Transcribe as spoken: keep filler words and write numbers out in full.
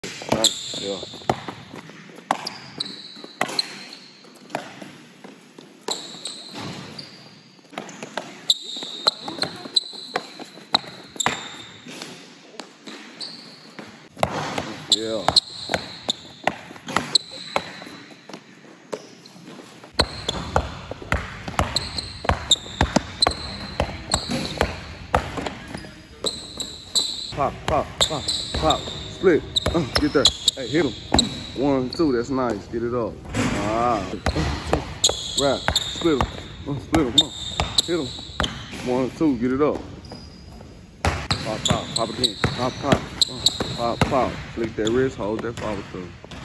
Nice, yeah. Yeah. Pop, pop, pop, pop, split. Uh, get that. Hey, hit him. One, two, that's nice. Get it up. Ah. Right. Split him. Uh, split him. Come on. Hit him. One, two, get it up. Pop, pop, pop again. Pop, pop. Uh, pop, pop. Flick that wrist, hold that follow through.